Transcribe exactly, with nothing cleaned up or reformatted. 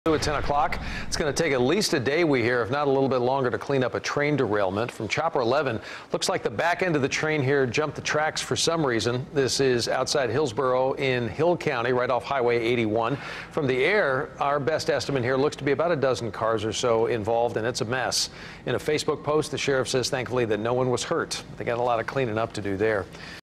At ten o'clock, it's going to take at least a day, we hear, if not a little bit longer, to clean up a train derailment. From Chopper eleven, looks like the back end of the train here jumped the tracks for some reason. This is outside Hillsboro in Hill County, right off Highway eighty-one. From the air, our best estimate here looks to be about a dozen cars or so involved, and it's a mess. In a Facebook post, the sheriff says thankfully that no one was hurt. They got a lot of cleaning up to do there.